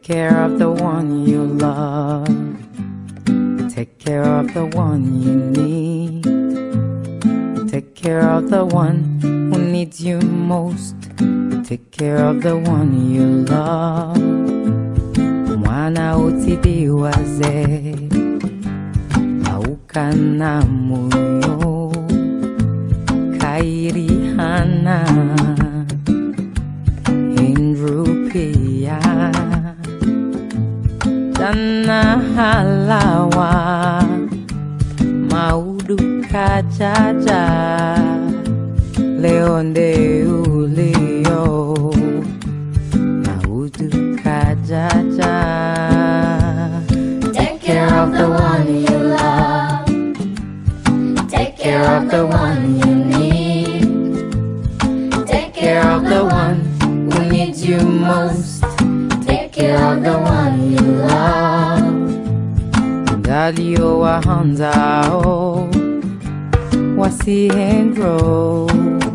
care of the one you love. Take care of the one you need. Take care of the one who needs you most. Take care of the one you love. Mwana utidiwaze haukana moyo kairihana Indrupia Dana halawa Maudu kajaja Leonde ulio Maudu kajaja. Take care of the one you love. Take care of the one you need. Take care of the one who needs you most. Take care of the one you love. Dalio wa hanzao wasihendro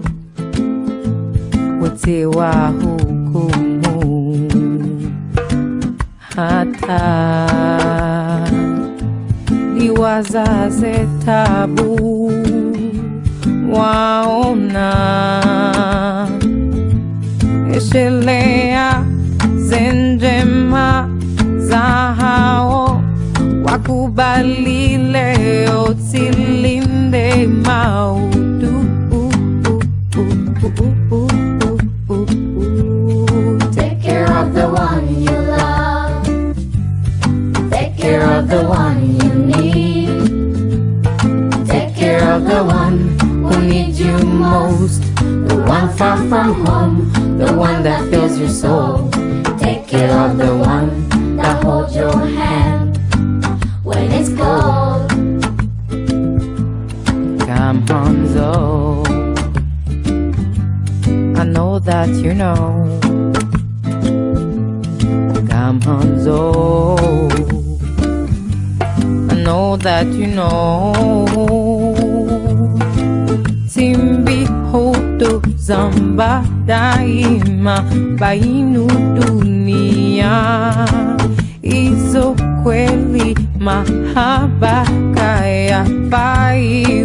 wote wa hukumu hata liwazaze tabu waona eshelea zenjema za hao wakubali leo tilinde maudu. Take care of the one you love. Take care of the one you need. Take care of the one who needs you most. The one far from home, the one that fills your soul. Take care of the one that holds your hand when it's cold. Come Hanzo, I know that you know. Come Hanzo, I know that you know. Timbi hoto zamba daima bainu dunia. Izo kweli mahaba kaya bai